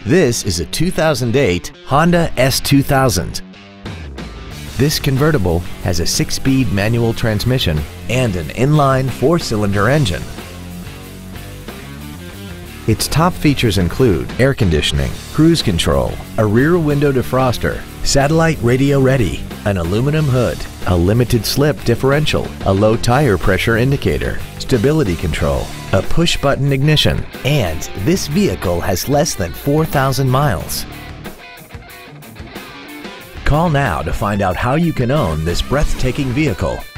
This is a 2008 Honda S2000. This convertible has a 6-speed manual transmission and an inline 4-cylinder engine. Its top features include air conditioning, cruise control, a rear window defroster, satellite radio ready, an aluminum hood, a limited slip differential, a low tire pressure indicator, stability control, a push-button ignition, and this vehicle has less than 4,000 miles. Call now to find out how you can own this breathtaking vehicle.